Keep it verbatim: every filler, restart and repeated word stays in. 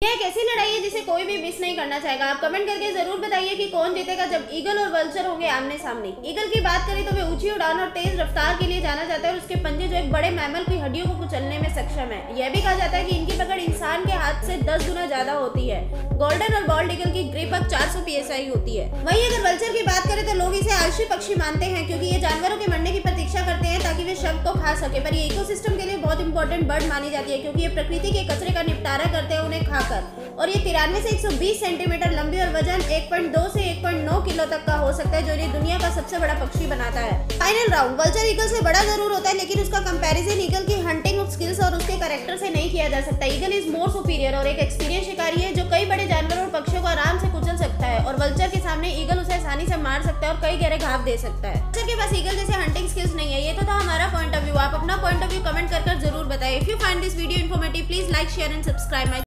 यह एक ऐसी लड़ाई है जिसे कोई भी मिस नहीं करना चाहेगा। आप कमेंट करके जरूर बताइए कि कौन जीतेगा जब ईगल और वल्चर होंगे आमने सामने। ईगल की बात करें तो वे ऊंची उड़ान और तेज रफ्तार के लिए जाना जाता है और उसके पंजे जो एक बड़े मैमल की हड्डियों को कुचलने में सक्षम है। यह भी कहा जाता है कि इनकी पकड़ इंसान के हाथ से दस गुना ज्यादा होती है। गोल्डन और बॉल्ड ईगल की ग्रिप चार सौ पी एस आई होती है। वहीं अगर वल्चर की बात करें तो लोग इसे आलसी पक्षी मानते हैं क्योंकि ये जानवरों के मरने की प्रतीक्षा करते हैं ताकि वे शव को खा सके, पर ये इकोसिस्टम के लिए बहुत इंपॉर्टेंट बर्ड मानी जाती है क्योंकि ये प्रकृति के कचरे का निपटारा करते हैं उन्हें खाकर। और ये तिरानवे से एक सौ बीस सेंटीमीटर लंबी और वजन एक पॉइंट दो से एक पॉइंट नौ किलो तक का हो सकता है, जो इन्हें दुनिया का सबसे बड़ा पक्षी बनाता है। फाइनल राउंड, वल्चर ईगल से बड़ा जरूर होता है लेकिन उसका कंपैरिजन ईगल की हंटिंग स्किल्स और उसके कैरेक्टर से नहीं किया जा सकता। ईगल इज मोर सुपीरियर और एक एक्सपीरियंस शिकारी है जो कई बड़े जानवरों और पक्षियों को आराम से कुचल सकता है, और वल्चर के सामने ईगल उसे आसानी से मार सकता है और कई गहरे घाव दे सकता है। वल्चर के पास ईगल जैसे हंटिंग स्किल्स नहीं है। ये तो था हमारा पॉइंट ऑफ व्यू। आप अपना पॉइंट ऑफ व्यू कमेंट कर जरूर बताएं। If you find this video informative, please like, share and subscribe my